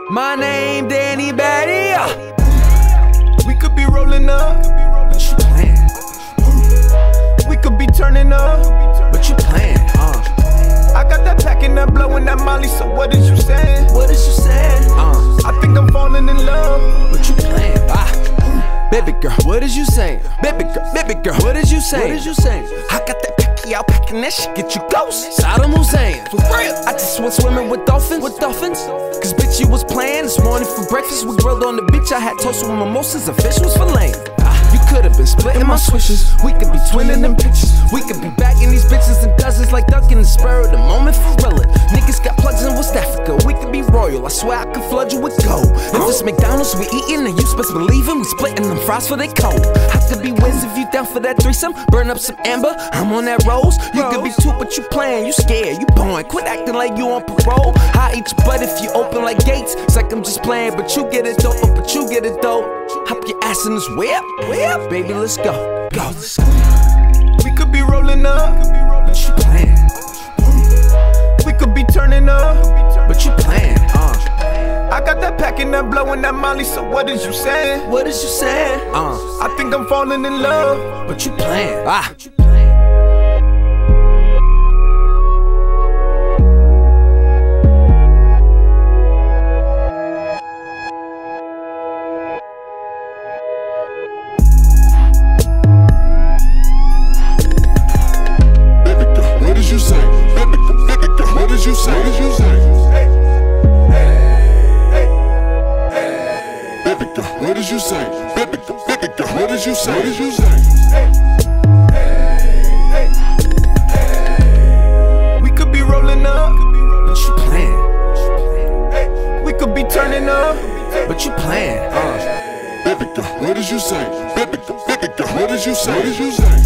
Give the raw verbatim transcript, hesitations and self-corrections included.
My name Danny Batty. We could be rolling up, But you playing, we could be turning up. but you playing, uh. I got that pack and that blowing that Molly, so what is you saying? What is you saying? Uh, I think I'm falling in love. but you playing, ah. Baby girl, what is you saying? Baby girl, baby girl, what is you saying? What is you saying? I got that packy out packing that shit, get you ghost. Saddam Hussein, For real, I just went swimming with dolphins. With dolphins? Cause bitch, you was playing this morning for breakfast. We grilled on the beach. I had toast with mimosas and fish was filleting. You could've been splitting my swishes. We could be twinning them pictures. We could be bagging these bitches in dozens like Duncan and spur of the moment for real. Niggas got plugs in West Africa. We could be royal. I swear I could flood you with gold. If it's McDonald's we eating, then you best believe it. We splitting them fries for they cold. I could be Wiz if you down for that threesome. Burn up some amber. I'm on that rose. You could be two, but you playing. You scared. You born. Quit acting like you on parole. I eat your butt if you open like gates. It's like I'm just playing, but you get it though. But you get it though. Hop your ass in this whip, whip, baby, let's go, go, let's go. we could be rolling up, But you playing, we could be turning up. but you playing, uh. I got that pack and that blowing that Molly, so what is you saying? What is you saying? Uh, I think I'm falling in love. but you playing, ah. What did you say? Baby, baby girl, what did you say? What did you say? Baby girl, what did you say? Baby, baby girl, what did you say? What did you say? We could be rolling up, But you playing, we could be turning up. but you playing, uh. Baby girl, what did you say? Baby, baby girl, what did you say? What did you say?